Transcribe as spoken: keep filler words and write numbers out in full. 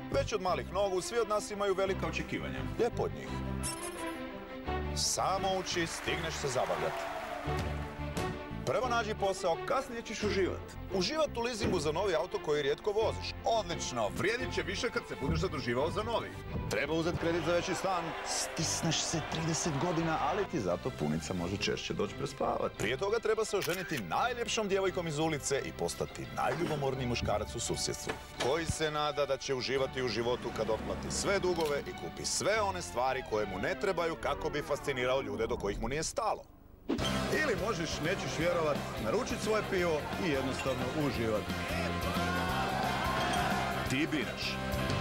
Već od malih nogu svi od nas imaju velika očekivanja. Lijepo od njih. Samo uči, stigneš se zabavljati. Prvo nađi posao, kasnije ćeš uživati. Uživat u leasingu za novi auto koji rijetko voziš. Odlično, vrijedit će više kad se budeš zaduživao za novi. Treba uzeti kredit za veći stan. Stisneš se trideset godina, ali ti zato punica može češće doći prespavati. Prije toga treba se oženiti najljepšom djevojkom iz ulice i postati najljubomorniji muškarac u susjedstvu. Koji se nada da će uživati u životu kad otplati sve dugove i kupi sve one stvari koje mu ne trebaju kako bi fascinirao ljude do kojih mu nije stalo. Ili možeš, nećeš vjerovat, naručiti svoje pivo i jednostavno uživati. Ti biraš.